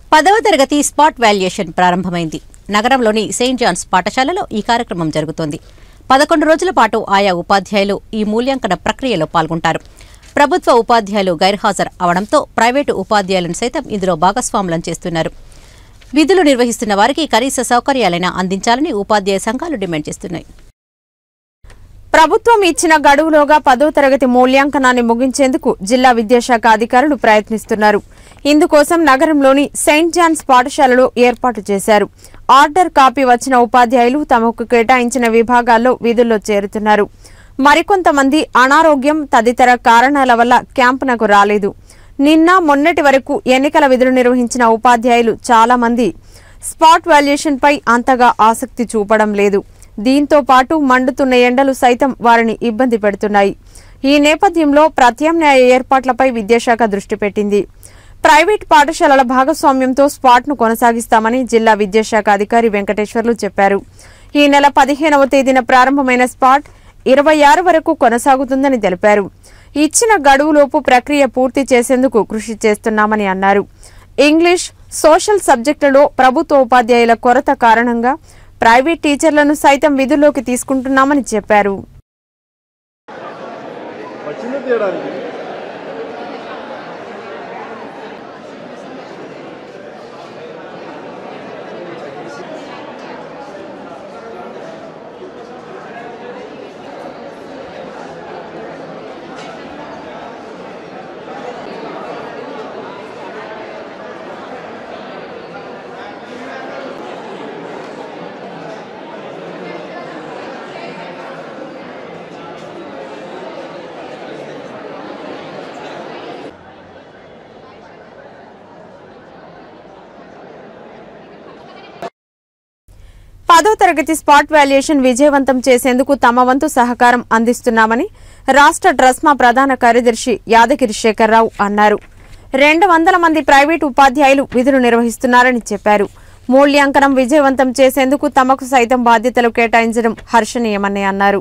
10వ తరగతి spot valuation ప్రారంభమైంది. నగరంలోని సెయింట్ జాన్స్ పాఠశాలలో ఈ కార్యక్రమం జరుగుతోంది. 11 రోజుల పాటు ఆయా ఉపాధ్యాయులు ఈ మూల్యాంకన ప్రక్రియలో పాల్గొంటారు. ప్రభుత్వ ఉపాధ్యాయులు గైర్హాజరు అవడంతో ప్రైవేటు ఉపాధ్యాయులను సైతం ఇందులో భాగస్వాములను చేస్తున్నారు. విధులు నిర్వహిస్తున్న వారికి కనీస సౌకర్యాలైనా అందించాలని ఉపాధ్యాయ సంఘాలు డిమాండ్ చేస్తున్నాయి. ప్రభుత్వం ఇచ్చిన గడువులోగా 10వ తరగతి మూల్యాంకనాన్ని ముగించేందుకు జిల్లా విద్యాశాఖ అధికారులు ప్రయత్నిస్తున్నారు. ఇందుకోసం నగరంలోని సెయింట్ జాన్స్ పాఠశాలలో ఏర్పాటు చేశారు. ఆర్డర్ కాపీ వచ్చిన ఉపాధ్యాయులు తమకు కేటాయించిన విభాగాల్లో విధుల్లో చేరుతున్నారు. మరికొంతమంది అనారోగ్యం తదితర కారణాల వల్ల క్యాంపునకు రాలేదు. నిన్న మొన్నటి వరకు ఎన్నికల విధులు నిర్వహించిన ఉపాధ్యాయులు చాలా మంది స్పాట్ వాల్యుయేషన్ పై అంతగా ఆసక్తి చూపడం లేదు. దీంతో పాటు మండుతున్న ఎండలు సైతం వారిని ఇబ్బంది పెడుతున్నాయి. ఈ నేపథ్యంలో ప్రత్యామ్నాయ ఏర్పాట్లపై విద్యాశాఖ దృష్టి పెట్టింది. ప్రైవేట్ పాఠశాలల భాగస్వామ్యంతో స్పాట్ను కొనసాగిస్తామని జిల్లా విద్యాశాఖ అధికారి వెంకటేశ్వర్లు చెప్పారు. ఈ నెల 15వ తేదీన ప్రారంభమైన స్పాట్ 26 వరకు కొనసాగుతుందని తెలిపారు. ఇచ్చిన గడువులోపు ప్రక్రియ పూర్తి చేసేందుకు కృషి చేస్తున్నామని అన్నారు. ఇంగ్లీష్, సోషల్ సబ్జెక్టులలో ప్రభుత్వ ఉపాధ్యాయుల కొరత కారణంగా ప్రైవేట్ టీచర్లను సైతం విధుల్లోకి తీసుకుంటున్నామని చెప్పారు. పదో తరగతి స్పాట్ వాల్యుయేషన్ విజయవంతం చేసేందుకు తమ వంతు సహకారం అందిస్తున్నామని రాష్ట్ర ట్రస్మా ప్రధాన కార్యదర్శి యాదగిరి శేఖర్రావు అన్నారు. 200 మంది ప్రైవేటు ఉపాధ్యాయులు విధులు నిర్వహిస్తున్నారని చెప్పారు. మూల్యాంకనం విజయవంతం చేసేందుకు తమకు సైతం బాధ్యతలు కేటాయించడం హర్షణీయమని అన్నారు.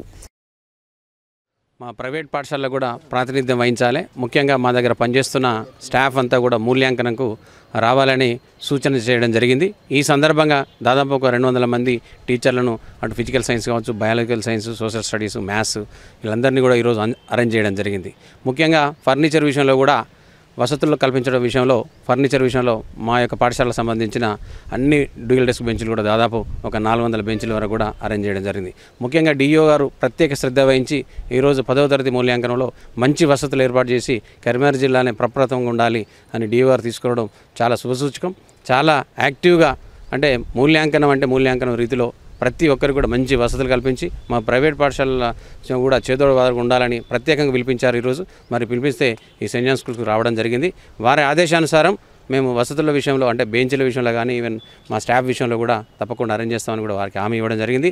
మా ప్రైవేట్ పాఠశాలలో కూడా ప్రాతినిధ్యం వహించాలి. ముఖ్యంగా మా దగ్గర పనిచేస్తున్న స్టాఫ్ అంతా కూడా మూల్యాంకనంకు రావాలని సూచన చేయడం జరిగింది. ఈ సందర్భంగా దాదాపు ఒక 200 మంది టీచర్లను అటు ఫిజికల్ సైన్స్ కావచ్చు, biological science, social studies, maths వీళ్ళందరినీ కూడా ఈరోజు అరేంజ్ చేయడం జరిగింది. ముఖ్యంగా ఫర్నిచర్ విషయంలో కూడా వసతులు కల్పించడం విషయంలో, ఫర్నిచర్ విషయంలో మా యొక్క పాఠశాలకు సంబంధించిన అన్ని డ్యూయల్ డెస్క్ బెంచ్లు కూడా దాదాపు ఒక 400 బెంచ్ల వరకు కూడా అరేంజ్ చేయడం జరిగింది. ముఖ్యంగా డిఓ గారు ప్రత్యేక శ్రద్ధ వహించి ఈరోజు 10వ తరగతి మూల్యాంకనంలో మంచి వసతులు ఏర్పాటు చేసి కరీంనగర్ జిల్లానే ప్రప్రథమంగా ఉండాలి అని డిఓ గారు తీసుకోవడం చాలా శుభసూచకం. చాలా యాక్టివ్గా అంటే మూల్యాంకనం రీతిలో ప్రతి ఒక్కరికి కూడా మంచి వసతులు కల్పించి మా ప్రైవేట్ పాఠశాలల కూడా చేదోడు వాదోడుగా ఉండాలని ప్రత్యేకంగా పిలిపించారు. ఈరోజు మరి పిలిపిస్తే ఈ సెయింట్ జాన్స్ స్కూల్కి రావడం జరిగింది. వారి ఆదేశానుసారం మేము వసతుల విషయంలో అంటే బెంచ్ల విషయంలో కానీ ఈవెన్ మా స్టాఫ్ విషయంలో కూడా తప్పకుండా అరేంజ్ చేస్తామని కూడా వారికి హామీ ఇవ్వడం జరిగింది.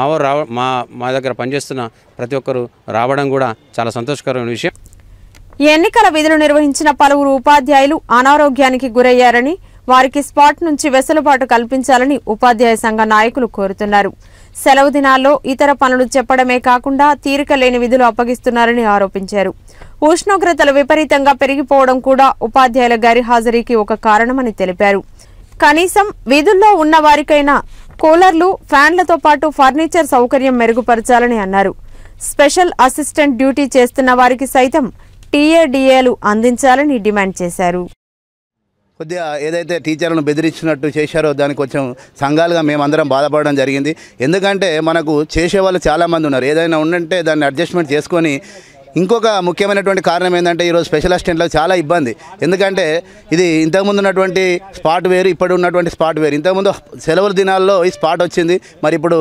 మా దగ్గర పనిచేస్తున్న ప్రతి ఒక్కరు రావడం కూడా చాలా సంతోషకరమైన విషయం. ఎన్నికల విధులు నిర్వహించిన పలువురు ఉపాధ్యాయులు అనారోగ్యానికి గురయ్యారని, వారికి స్పాట్ నుంచి వెసులుబాటు కల్పించాలని ఉపాధ్యాయ సంఘ నాయకులు కోరుతున్నారు. సెలవు దినాల్లో ఇతర పనులు చెప్పడమే కాకుండా తీరిక లేని విధులు అప్పగిస్తున్నారని ఆరోపించారు. ఉష్ణోగ్రతలు విపరీతంగా పెరిగిపోవడం కూడా ఉపాధ్యాయుల గైర్హాజరీకి ఒక కారణమని తెలిపారు. కనీసం విధుల్లో ఉన్న వారికైనా కూలర్లు, ఫ్యాన్లతో పాటు ఫర్నిచర్ సౌకర్యం మెరుగుపరచాలని అన్నారు. స్పెషల్ అసిస్టెంట్ డ్యూటీ చేస్తున్న వారికి సైతం టీఏడీఏలు అందించాలని డిమాండ్ చేశారు. కొద్దిగా ఏదైతే టీచర్లను బెదిరించినట్టు చేశారో దానికి కొంచెం సంఘాలుగా మేమందరం బాధపడడం జరిగింది. ఎందుకంటే మనకు చేసేవాళ్ళు చాలామంది ఉన్నారు. ఏదైనా ఉండంటే దాన్ని అడ్జస్ట్మెంట్ చేసుకొని ఇంకొక ముఖ్యమైనటువంటి కారణం ఏంటంటే ఈరోజు స్పెషల్ అసిస్టెంట్లకు చాలా ఇబ్బంది. ఎందుకంటే ఇది ఇంతకుముందు ఉన్నటువంటి స్పాట్ వేరు, ఇప్పుడు ఉన్నటువంటి స్పాట్ వేరు. ఇంతకుముందు సెలవుల దినాల్లో ఈ స్పాట్ వచ్చింది. మరి ఇప్పుడు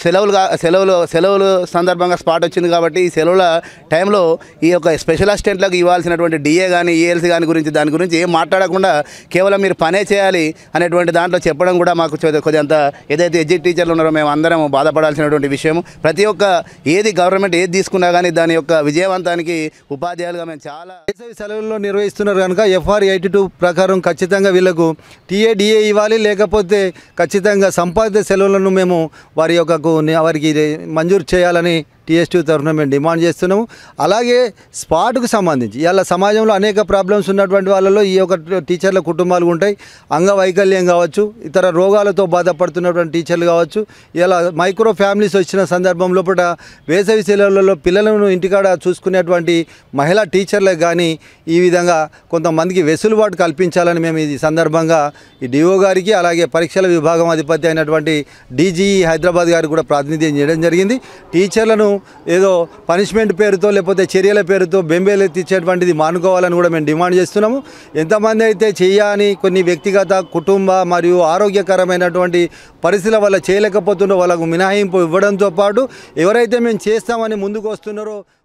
సెలవులు సందర్భంగా స్పాట్ వచ్చింది కాబట్టి ఈ సెలవుల టైంలో ఈ యొక్క స్పెషల్ అసిస్టెంట్లకు ఇవ్వాల్సినటువంటి డిఏ కానీ ఈఎల్సీ కానీ దాని గురించి ఏం మాట్లాడకుండా కేవలం మీరు పనే చేయాలి అనేటువంటి దాంట్లో చెప్పడం కూడా మాకు కొద్దింత ఏదైతే ఎడ్యుకేట్ టీచర్లు ఉన్నారో మేము అందరం బాధపడాల్సినటువంటి విషయం. ప్రతి ఒక్క గవర్నమెంట్ ఏది తీసుకున్నా కానీ దాని యొక్క విజయవంతానికి ఉపాధ్యాయులుగా మేము చాలా వేసవి సెలవుల్లో నిర్వహిస్తున్నారు కనుక FR 82 ప్రకారం ఖచ్చితంగా వీళ్ళకు టీఏడిఏ ఇవ్వాలి. లేకపోతే ఖచ్చితంగా సంపాదిత సెలవులను మేము వారికి మంజూరు చేయాలని TS2 తరఫున మేము డిమాండ్ చేస్తున్నాము. అలాగే స్పాట్కు సంబంధించి ఇలా సమాజంలో అనేక ప్రాబ్లమ్స్ ఉన్నటువంటి వాళ్ళలో ఈ యొక్క టీచర్ల కుటుంబాలు ఉంటాయి. అంగవైకల్యం కావచ్చు, ఇతర రోగాలతో బాధపడుతున్నటువంటి టీచర్లు కావచ్చు. ఇలా మైక్రో ఫ్యామిలీస్ వచ్చిన సందర్భం లోపల వేసవి సెలవులలో పిల్లలను ఇంటికాడ చూసుకునేటువంటి మహిళా టీచర్లకు కానీ ఈ విధంగా కొంతమందికి వెసులుబాటు కల్పించాలని మేము ఈ సందర్భంగా ఈ డిఓ గారికి అలాగే పరీక్షల విభాగం అధిపతి అయినటువంటి DGE హైదరాబాద్ గారికి కూడా ప్రాతినిధ్యం చేయడం జరిగింది. టీచర్లను ఏదో పనిష్మెంట్ పేరుతో లేకపోతే చర్యల పేరుతో బెంబేలెత్తించేటువంటిది మానుకోవాలని కూడా మేము డిమాండ్ చేస్తున్నాము. ఎంతమంది అయితే చేయని కొన్ని వ్యక్తిగత కుటుంబ మరియు ఆరోగ్యకరమైనటువంటి పరిస్థితుల వల్ల చేయలేకపోతున్నారో వాళ్ళకు మినహాయింపు ఇవ్వడంతో పాటు ఎవరైతే మేము చేస్తామని ముందుకు వస్తున్నారో